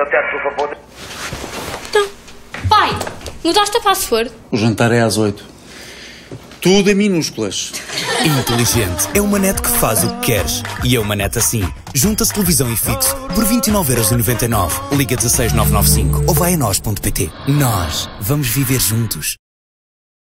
ao teto do favor. Então, pai, mudaste a password? O jantar é às 8. Tudo em minúsculas. Inteligente é uma net que faz o que queres. E é uma net assim. Junta-se televisão e fixo por 29,99€. Liga 16995 ou vai a nós.pt. Nós vamos viver juntos.